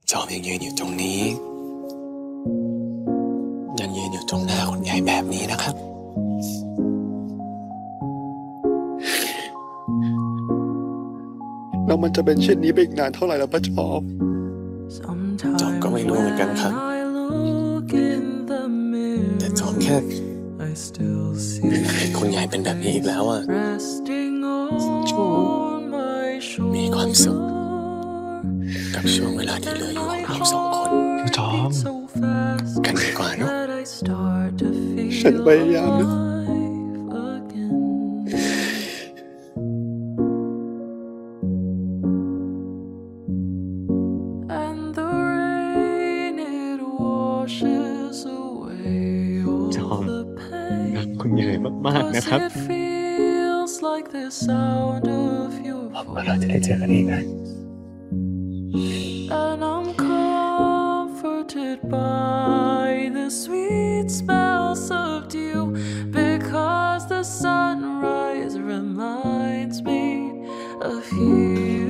จอมยังยืนอยู่ตรงนี้ยังยืนอยู่ตรงหน้าคุณยายแบบนี้นะครับแล้วมันจะเป็นเช่นนี้ไปอีกนานเท่าไหร่แล้วป้าจอมก็ไม่รู้เหมือนกันครับแต่จอมแค่คุณยายเป็นแบบนี้อีกแล้วอ่ะมีความสุขกับช่วงเวลาที่เหลืออยู่ของเราสองคนจอมกันดีกว่าเนอะฉันพยายามนะจอมรักคุณยายมากๆนะครับหวังว่าเราจะได้เจอกันอีกนะ And I'm comforted by the sweet smells of dew because the sunrise reminds me of you.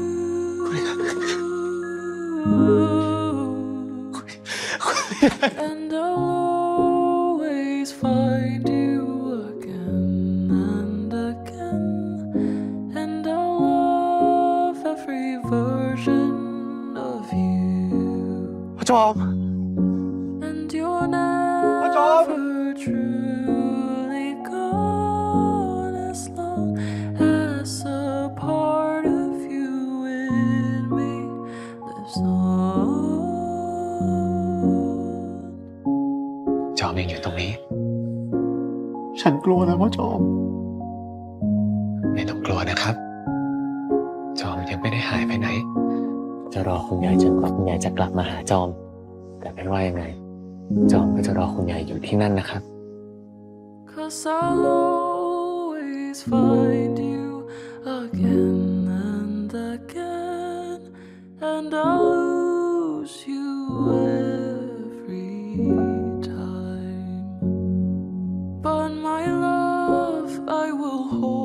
And I'll always find you again and again. And I'll love every version of you. ป้าจอม And you're never truly gone as long as a part of you in me lives on. จอมยังอยู่ตรงนี้ฉันกลัวนะป้าจอมไม่ต้องกลัวนะครับจอมยังไม่ได้หายไปไหนจะรอคุณยายจนกว่าคุณยายจะกลับมาหาจอมแต่ไม่ว่ายังไงจอมก็จะรอคุณยายอยู่ที่นั่นนะครับ 'Cause I'll always find you again and again, and I'll lose you every time. But my love, I will hold